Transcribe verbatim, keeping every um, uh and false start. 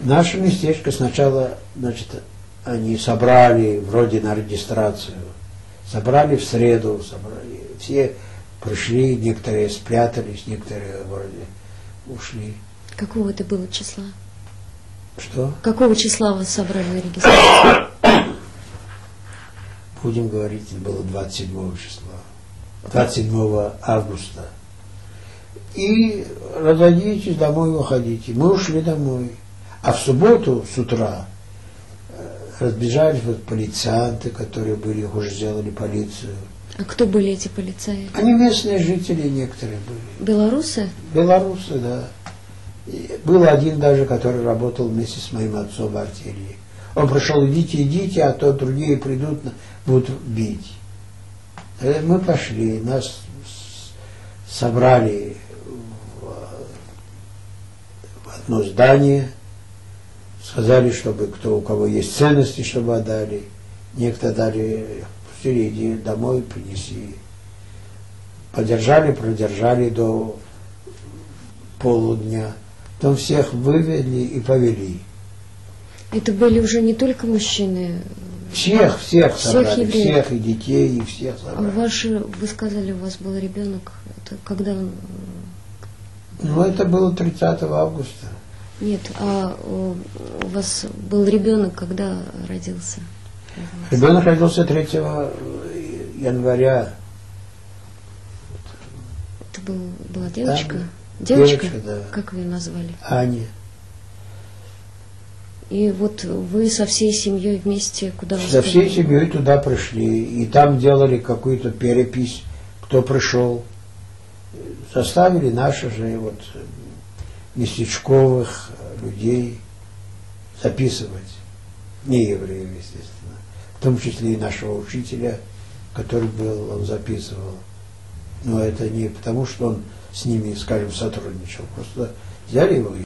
Наше местечко сначала, значит, они собрали вроде на регистрацию, собрали в среду, собрали, все пришли, некоторые спрятались, некоторые вроде ушли. Какого это было числа? Что? Какого числа вы собрали на регистрацию? Будем говорить, это было двадцать седьмого числа, двадцать седьмого августа. И разойдитесь, домой выходите. Мы ушли домой. А в субботу с утра разбежались вот полицианты, которые были, уже сделали полицию. А кто были эти полицаи? Они местные жители некоторые были. Белорусы? Белорусы, да. И был один даже, который работал вместе с моим отцом в артиллерии. Он пришел: идите, идите, а то другие придут, будут бить. Мы пошли, нас собрали в одно здание, сказали, чтобы кто, у кого есть ценности, чтобы отдали. Некто дали, пустили, иди домой, принеси. Подержали, продержали до полудня. Потом всех вывели и повели. Это были уже не только мужчины? Всех, всех, всех собрали, евреев. Всех, и детей, и всех собрали. А ваши, вы сказали, у вас был ребенок, это когда он... Ну, это было тридцатого августа. Нет, а у вас был ребенок, когда родился? Ребенок родился третьего января. Это был, была девочка? Да, девочка? девочка, да. Как вы ее назвали? Аня. И вот вы со всей семьей вместе куда вы? Со всей семьей туда пришли. И там делали какую-то перепись, кто пришел. Заставили наши же вот местечковых людей записывать. Не евреев, естественно. В том числе и нашего учителя, который был, он записывал. Но это не потому, что он с ними, скажем, сотрудничал. Просто взяли его и